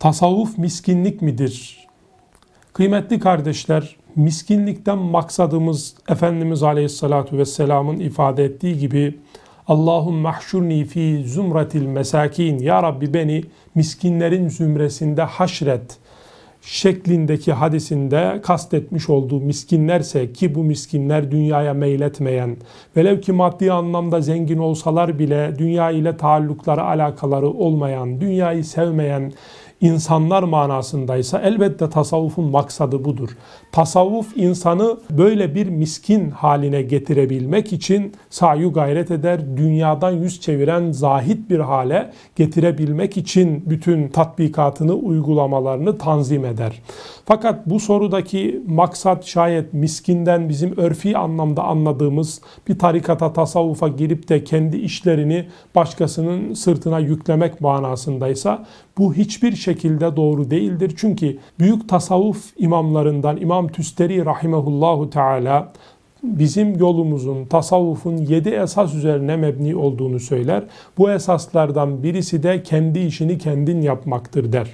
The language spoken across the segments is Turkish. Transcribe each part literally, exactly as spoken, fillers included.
Tasavvuf miskinlik midir? Kıymetli kardeşler, miskinlikten maksadımız Efendimiz Aleyhisselatü Vesselam'ın ifade ettiği gibi Allahümme mahşurni fi zümretil mesakin, Ya Rabbi beni miskinlerin zümresinde haşret şeklindeki hadisinde kastetmiş olduğu miskinlerse, ki bu miskinler dünyaya meyletmeyen, velev ki maddi anlamda zengin olsalar bile dünya ile taallukları, alakaları olmayan, dünyayı sevmeyen insanlar manasındaysa elbette tasavvufun maksadı budur. Tasavvuf insanı böyle bir miskin haline getirebilmek için sayu gayret eder, dünyadan yüz çeviren zahid bir hale getirebilmek için bütün tatbikatını, uygulamalarını tanzim eder. Fakat bu sorudaki maksat şayet miskinden bizim örfi anlamda anladığımız bir tarikata, tasavvufa girip de kendi işlerini başkasının sırtına yüklemek manasındaysa bu hiçbir şekilde doğru değildir. Çünkü büyük tasavvuf imamlarından İmam Tüsteri rahimehullahu teala bizim yolumuzun, tasavvufun yedi esas üzerine mebni olduğunu söyler. Bu esaslardan birisi de kendi işini kendin yapmaktır der.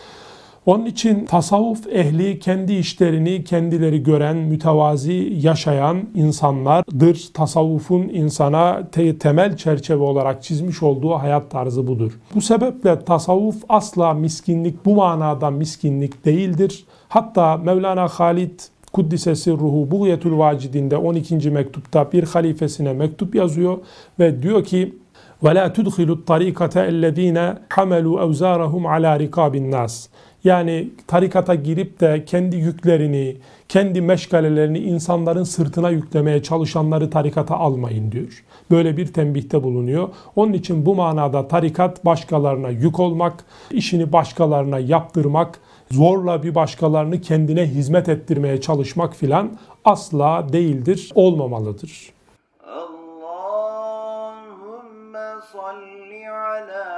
Onun için tasavvuf ehli kendi işlerini kendileri gören, mütevazi yaşayan insanlardır. Tasavvufun insana te temel çerçeve olarak çizmiş olduğu hayat tarzı budur. Bu sebeple tasavvuf asla miskinlik, bu manada miskinlik değildir. Hatta Mevlana Halid Kuddisesi ruhu Buğyetül Vacidinde on ikinci mektupta bir halifesine mektup yazıyor ve diyor ki وَلَا تُدْخِلُوا الطَّرِيقَةَ اَلَّذ۪ينَ حَمَلُوا اَوْزَارَهُمْ عَلَى رِقَابِ النَّاسِ. Yani tarikata girip de kendi yüklerini, kendi meşgalelerini insanların sırtına yüklemeye çalışanları tarikata almayın diyor. Böyle bir tembihte bulunuyor. Onun için bu manada tarikat başkalarına yük olmak, işini başkalarına yaptırmak, zorla bir başkalarını kendine hizmet ettirmeye çalışmak filan asla değildir, olmamalıdır. Allahümme salli ala